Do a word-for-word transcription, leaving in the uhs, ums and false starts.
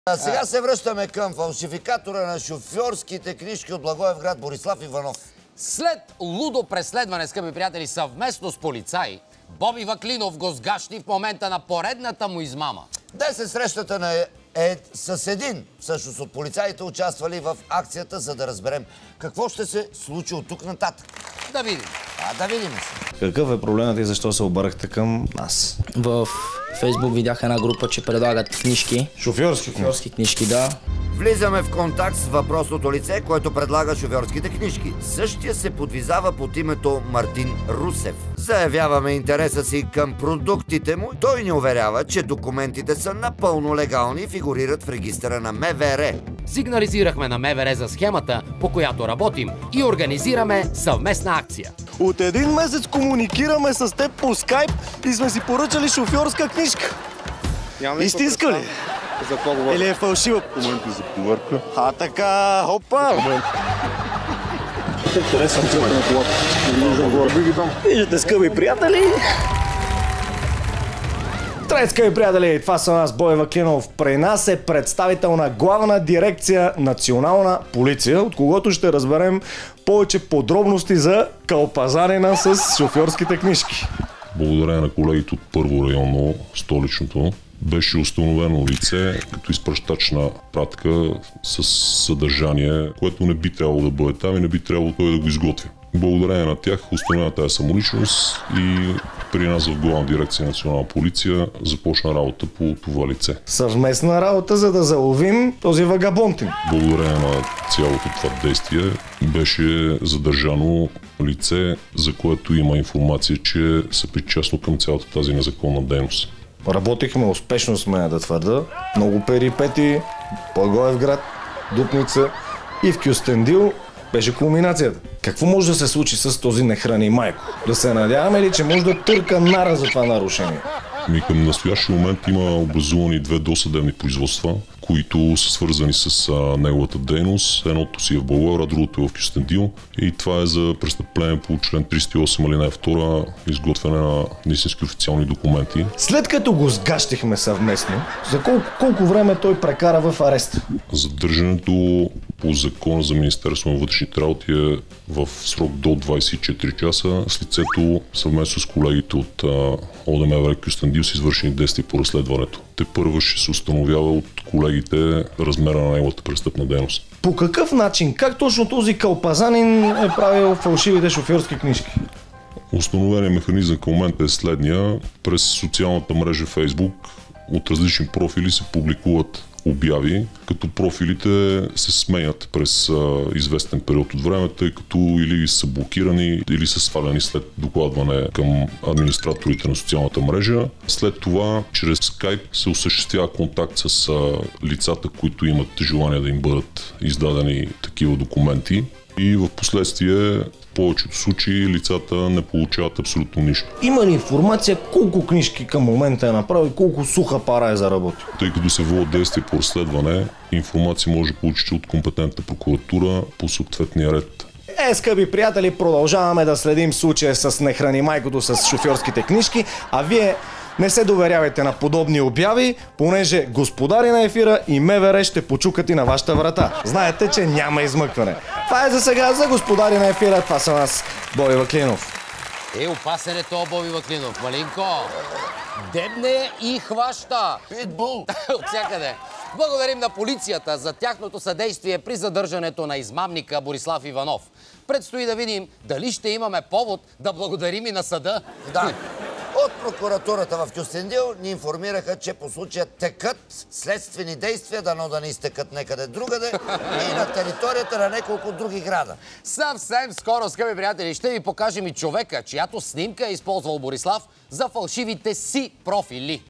А сега се връщаме към фалшификатора на шофьорските книжки от Благоевград Борислав Иванов. След лудо преследване, скъпи приятели, съвместно с полицаи, Боби Ваклинов го сгащи в момента на поредната му измама. Днес е срещата на е с един, всъщност от полицаите, участвали в акцията, за да разберем какво ще се случи от тук нататък. Да видим. А, да видим се. Какъв е проблемът и защо се обърнахте към нас? В Фейсбук видях една група, че предлагат книжки. Шофьорски книжки? Шофьорски книжки, да. Влизаме в контакт с въпросното лице, което предлага шофьорските книжки. Същия се подвизава под името Мартин Русев. Заявяваме интереса си към продуктите му. Той ни уверява, че документите са напълно легални и фигурират в регистъра на МВР. Сигнализирахме на МВР за схемата, по която работим, и организираме съвместна акция. От един месец комуникираме с теб по скайп и сме си поръчали шофьорска книжка. Истинска ли? За какво говорим? Или е фалшива? Документи за проверка. А така, хопа! Интересен човек на колата. Не виждам горе. Би ги там. Виждате, скъпи приятели! Здравейте, скъпи приятели! Това са нас, Боби Ваклинов. При нас е представител на Главна дирекция Национална полиция, от когото ще разберем повече подробности за калпазарина с шофьорските книжки. Благодарение на колегите от първо районно, столичното, беше установено лице като изпращач на пратка с съдържание, което не би трябвало да бъде там и не би трябвало той да го изготви. Благодарение на тях установена тази самоличност и при нас в Главна дирекция Национална полиция започна работа по това лице. Съвместна работа, за да заловим този вагабонтин. Благодарение на цялото това действие беше задържано лице, за което има информация, че са причастно към цялата тази незаконна дейност. Работихме успешно, сме да твърда. Много перипети, Благоевград, Дупница и в Кюстендил беше кулминацията. Какво може да се случи с този нехрани майко? Да се надяваме ли, че може да търка нара за това нарушение? Ми към настоящия момент има образувани две досъдебни производства, които са свързани с а, неговата дейност. Едното си е в Благоевград, другото е в Кюстендил. И това е за престъпление по член триста и осем алинея втора, изготвяне на истински официални документи. След като го сгащихме съвместно, за колко, колко време той прекара в ареста? Задържането по закона за Министерство на вътрешните работи е в срок до двадесет и четири часа. С лицето съвместно с колегите от ОДМВР Кюстендил са извършени действия по разследването. Те първо ще се установява от колегите размера на неговата престъпна дейност. По какъв начин? Как точно този калпазанин е правил фалшивите шофьорски книжки? Установеният механизъм към момента е следния. През социалната мрежа Facebook от различни профили се публикуват обяви, като профилите се сменят през а, известен период от време, тъй като или са блокирани, или са сваляни след докладване към администраторите на социалната мрежа. След това, чрез скайп се осъществява контакт с а, лицата, които имат желание да им бъдат издадени такива документи. И в последствие, в повечето случаи, лицата не получават абсолютно нищо. Има ли информация колко книжки към момента е направил и колко суха пара е заработил? Тъй като се водят действия по разследване, информация може да получите от компетентната прокуратура по съответния ред. Е, скъпи приятели, продължаваме да следим случая с нехрани майкото с шофьорските книжки, а вие не се доверявайте на подобни обяви, понеже господари на ефира и МВР ще почукат и на вашата врата. Знаете, че няма измъкване. Това е за сега за господари на ефира. Това са нас, Боби Ваклинов. Е, опасен е то, Боби Ваклинов. Малинко, дебне и хваща. Питбул! От всякъде. Благодарим на полицията за тяхното съдействие при задържането на измамника Борислав Иванов. Предстои да видим дали ще имаме повод да благодарим и на съда. Да. От прокуратурата в Кюстендил ни информираха, че по случая текат следствени действия, дано да не изтекат некъде другаде и на територията на няколко други града. Съвсем скоро, скъпи приятели, ще ви покажем и човека, чиято снимка е използвал Борислав за фалшивите си профили.